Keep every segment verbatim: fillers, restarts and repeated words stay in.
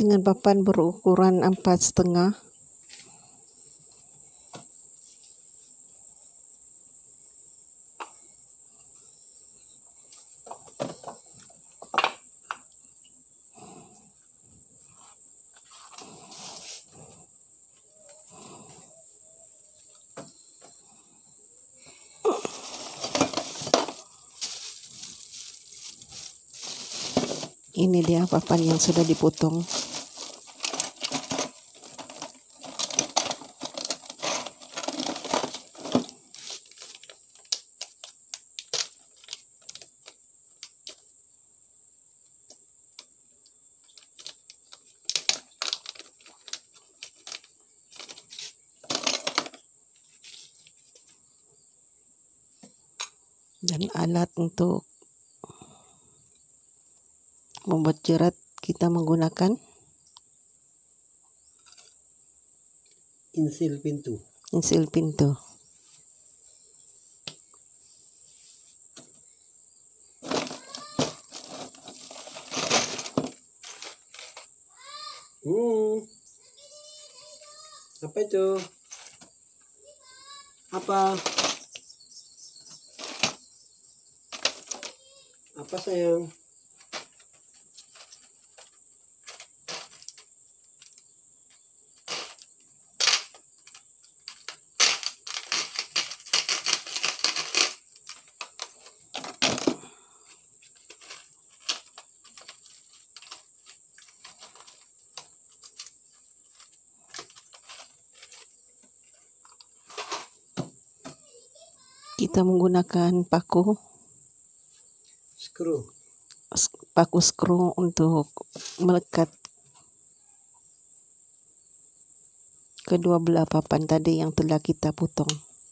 dengan papan berukuran empat setengah. Ini dia papan yang sudah dipotong. Dan alat untuk membuat jerat kita menggunakan insil pintu. Insil pintu. Hmm. Apa itu? Apa? Apa sayang? Kita menggunakan paku Skru. paku skru untuk melekat kedua belah papan tadi yang telah kita potong.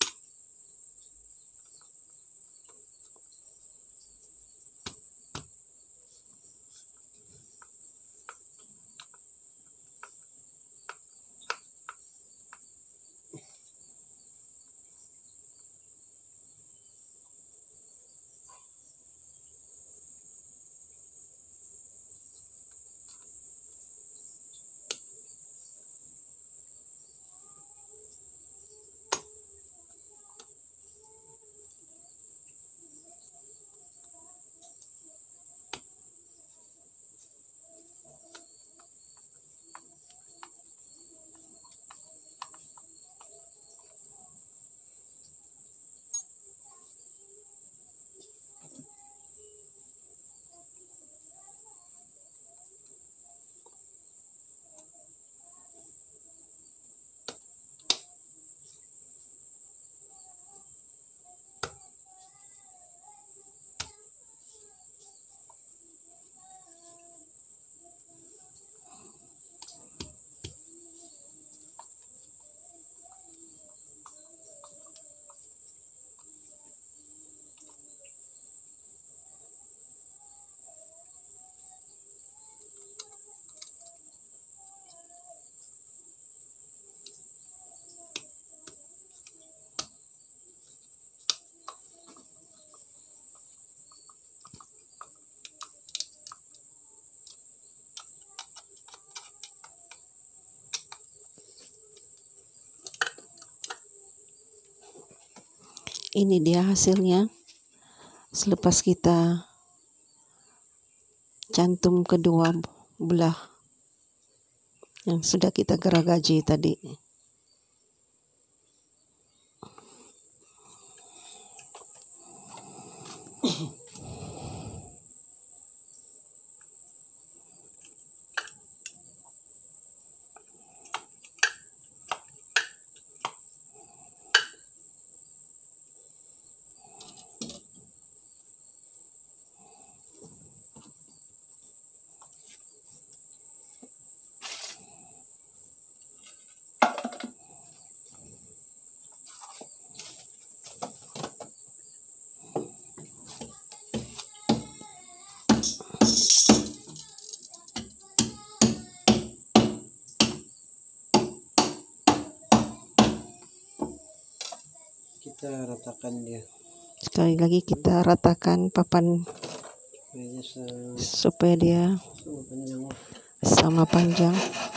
Ini dia hasilnya selepas kita cantum kedua belah yang sudah kita geragaji tadi. Kita ratakan dia. Sekali lagi kita ratakan papan Kayaknya se supaya dia sama panjang. sama panjang.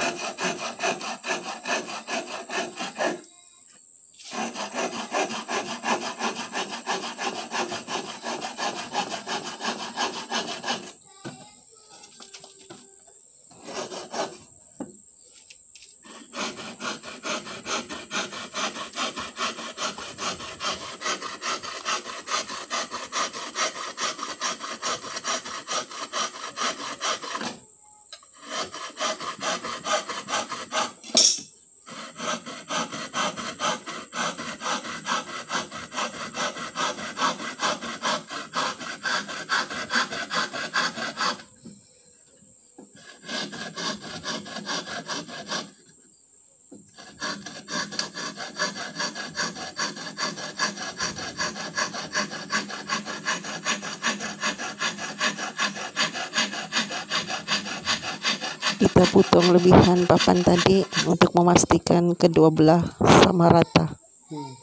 Kita potong lebihan papan tadi untuk memastikan kedua belah sama rata. Hmm.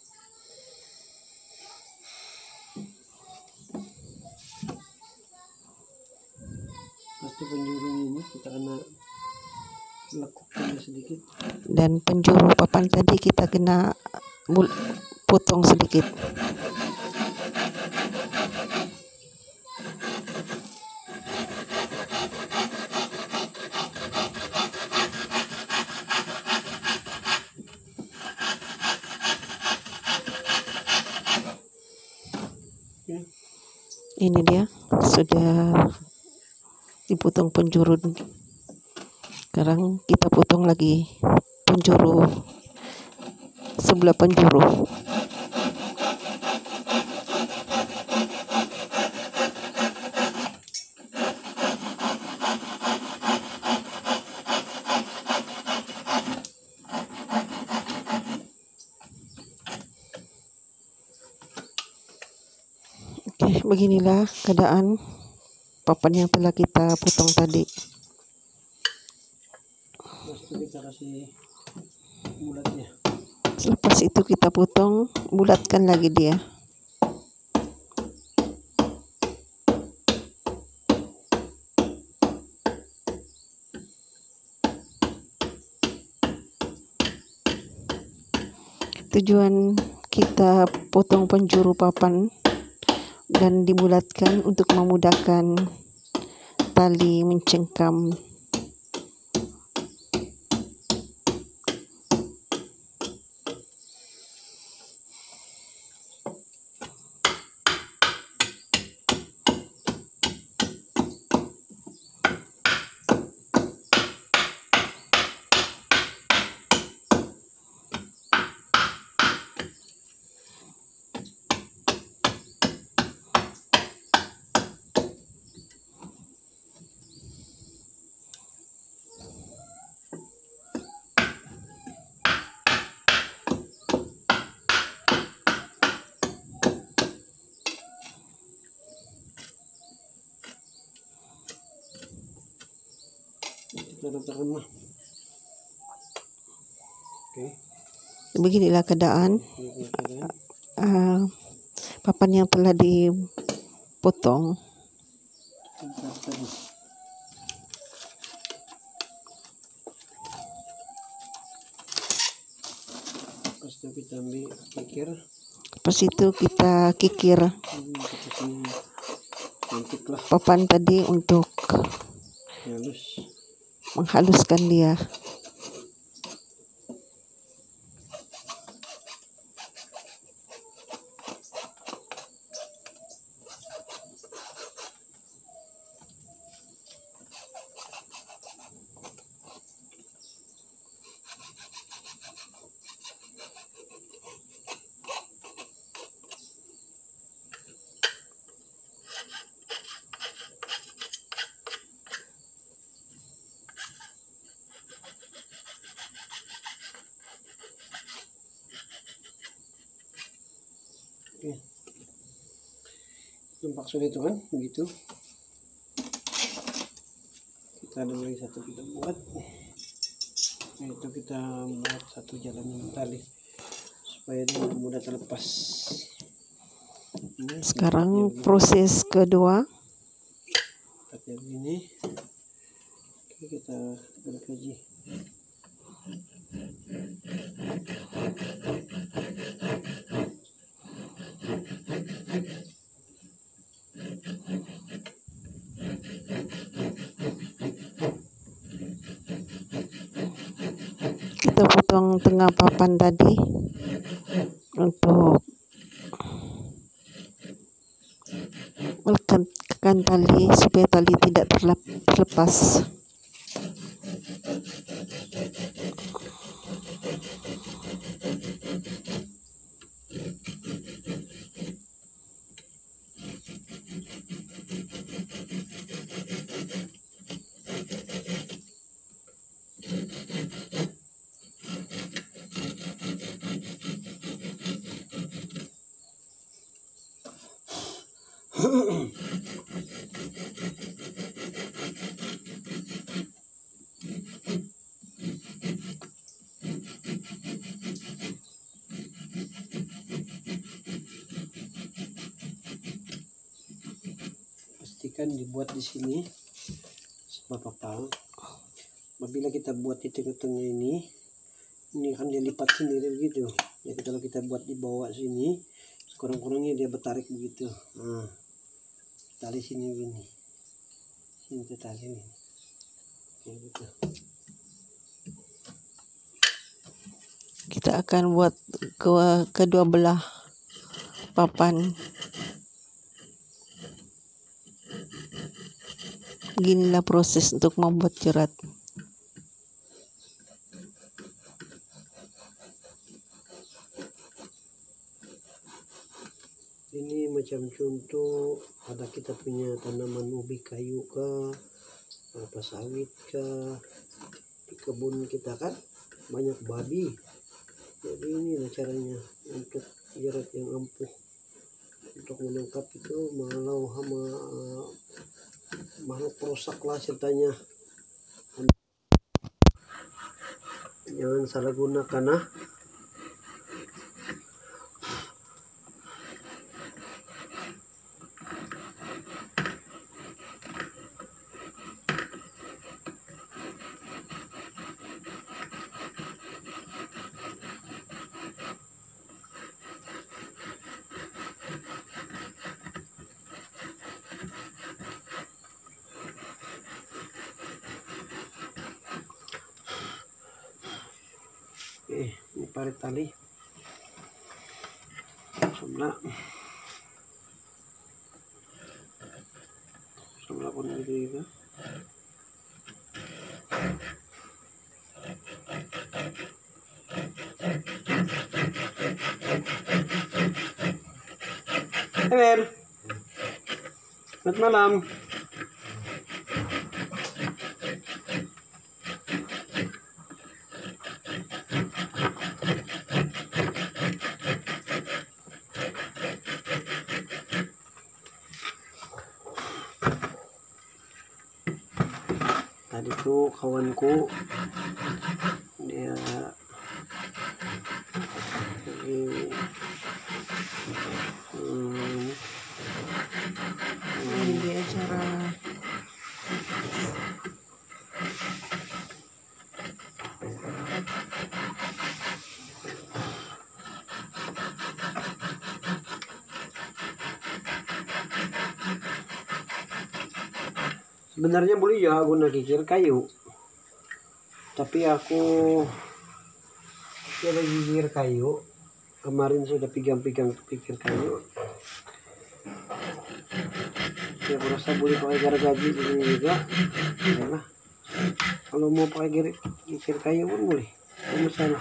Pasti penjurunya ini kita kena lekukkan sedikit. Dan penjuru papan tadi kita kena potong sedikit. Ini dia sudah dipotong penjuru. Sekarang kita potong lagi penjuru sebelah penjuru. Oke, beginilah keadaan papan yang telah kita potong tadi. Terus kita kasih bulatnya. Selepas itu kita potong, bulatkan lagi dia. Tujuan kita potong penjuru papan dan dibulatkan untuk memudahkan tali mencengkam. Kita letakkan mah. Oke. Beginilah keadaan uh, papan yang telah dipotong. Pas itu kita ambil kikir. Pas itu kita kikir Hmm, lah. papan tadi untuk Halus. menghaluskan dia. Oke. Nampak sulit itu kan, begitu. Kita ada lagi satu kita buat, yaitu kita buat satu jalan tali supaya dia mudah terlepas. Ini Sekarang proses kedua. pakai begini. Oke. Oke, kita balik lagi. Kita potong tengah papan tadi untuk melekatkan tali supaya tali tidak terlepas. Pastikan dibuat di sini sebab apa? Apabila kita buat di tengah-tengah ini, ini akan dia lipat sendiri begitu. Jadi kalau kita buat di bawah sini, kurang-kurangnya dia bertarik begitu. Nah, tali sini begini, sini tali ini, kayak gitu. Kita akan buat ke kedua belah papan. Ginilah proses untuk membuat jerat. Ini macam contoh, ada kita punya tanaman ubi kayu kah, apa sawit kah, di kebun kita kan banyak babi. Jadi ini caranya untuk jerat yang ampuh untuk menangkap itu malau hama makhluk perusak lah ceritanya. Jangan salah gunakan ah. Oke, ini parit tali sebelah sebelah pun gitu gitu. Hey, selamat malam. Tadi tuh kawanku dia lagi hmm, Ini dia cara sebenarnya boleh ya guna gigir kayu, tapi aku ada gigir kayu kemarin sudah pegang-pegang gigir kayu. Ya merasa boleh pakai gargaji ini juga. Ya, kalau mau pakai gigir, gigir kayu pun boleh, tidak masalah.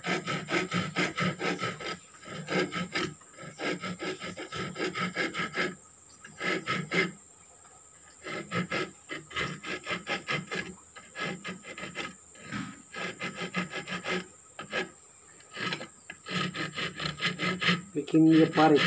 Bikin dia parit.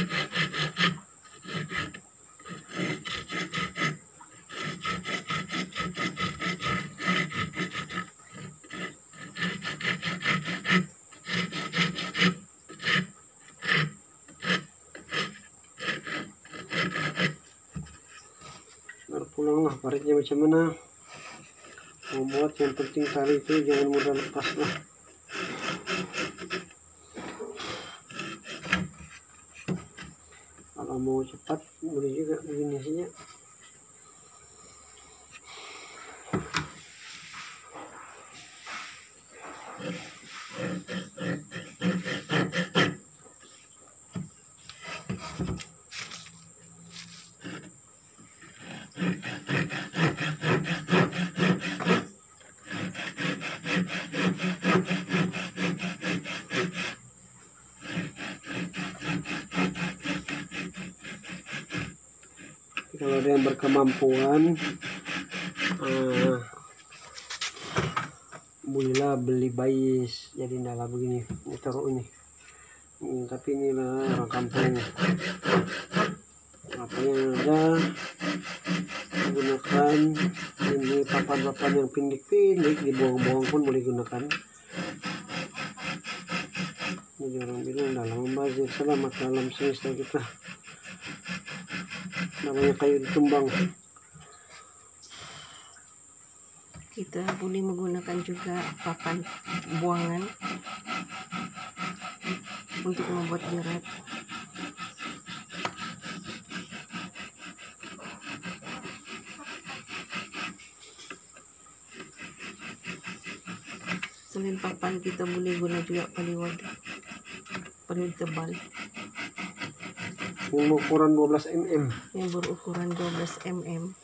Baru pulang lah paritnya macam mana. Membuat yang penting tali itu jangan mudah lepas lah. Kalau mau cepat boleh juga begini saja. Kalau ada yang berkemampuan, uh, bolehlah beli bais jadi nala begini, ini taruh ini. Hmm, tapi inilah orang kampung, apa yang ada gunakan ini papan-papan yang pindik-pindik, dibuang-buang pun boleh gunakan. Jadi orang bilang dalam membazir, selamat dalam semesta kita. Namanya kayu ditumbang. Kita boleh menggunakan juga papan buangan untuk membuat jerat. Selain papan, kita boleh guna juga paliwad, paliwad tebal Yang berukuran dua belas milimeter. Yang berukuran dua belas milimeter.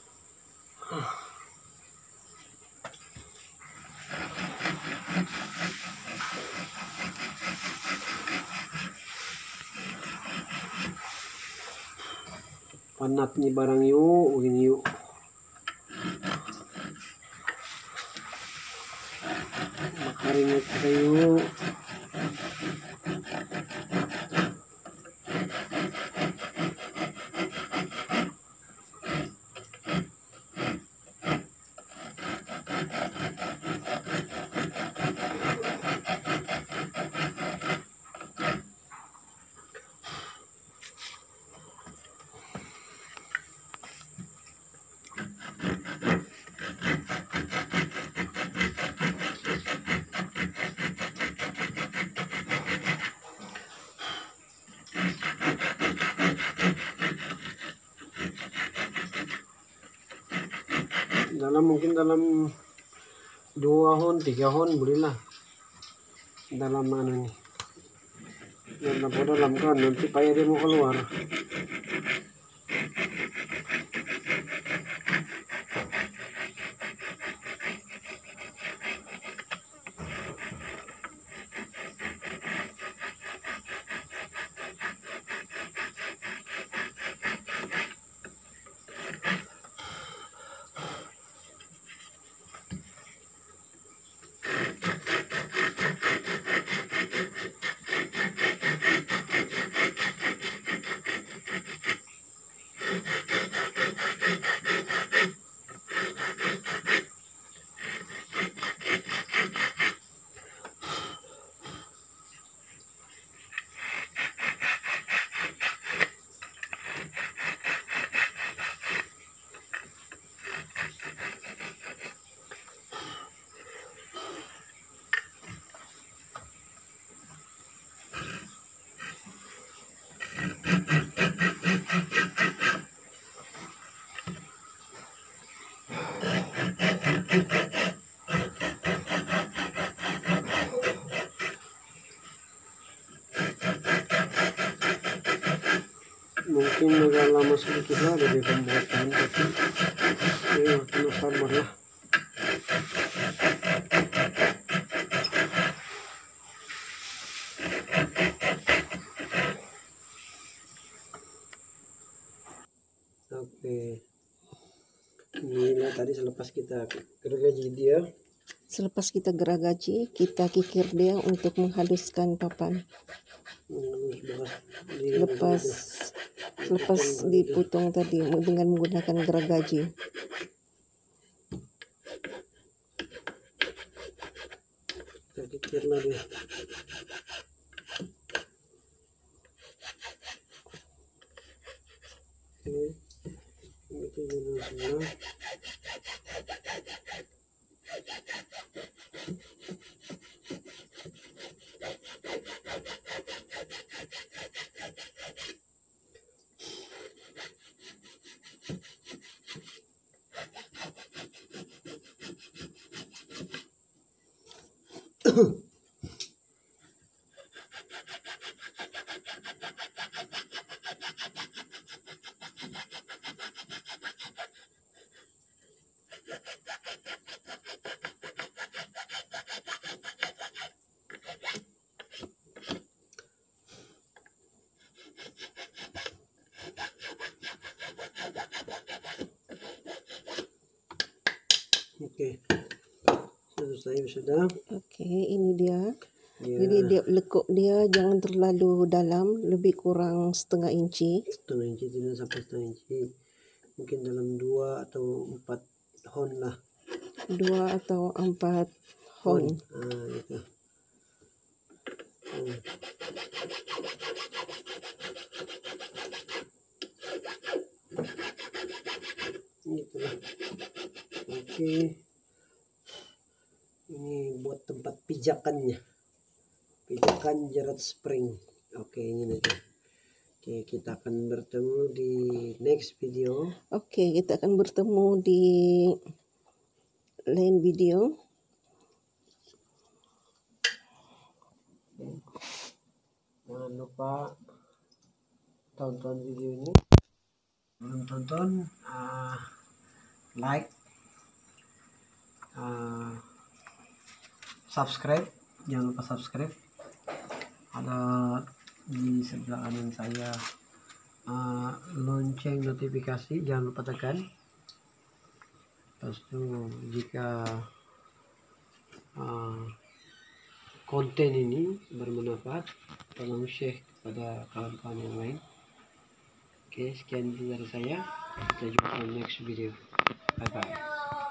Panat nih barang yuk, begini yuk. Bakarin kita yuk. Dalam mungkin dalam dua hon, tiga hon bolehlah. Dalam mana nih? Dan apa dalam kan nanti payah dia mau keluar. Mungkin agak lama sedikit lah dari pembuatan, tapi ya kena sabar lah. Oke, inilah tadi selepas kita gergaji dia. Selepas kita geragaji, kita kikir dia untuk menghaluskan papan. Lepas lepas dipotong tadi dengan menggunakan geragaji. Kita kikirlah dia. Oke, itu dulu semua. Oke, selesai sudah. Oke, ini dia. Ya, Jadi dia lekuk dia jangan terlalu dalam, lebih kurang setengah inci. setengah inci tidak sampai setengah inci, mungkin dalam dua atau empat hon lah. Dua atau empat hon. Ah, gitu. Hmm. Gitu lah. Oke, ini buat tempat pijakannya, pijakan jerat spring. Oke, ini nanti. Oke, kita akan bertemu di next video. Oke, kita akan bertemu di lain video. Jangan lupa tonton video ini. Belum tonton, uh, like, uh, subscribe. Jangan lupa subscribe. Ada di sebelah kanan saya uh, lonceng notifikasi, jangan lupa tekan. Terus tuh jika uh, konten ini bermanfaat, tolong share kepada kawan-kawan yang lain. Oke, sekian dari saya. Kita jumpa di next video. Bye bye.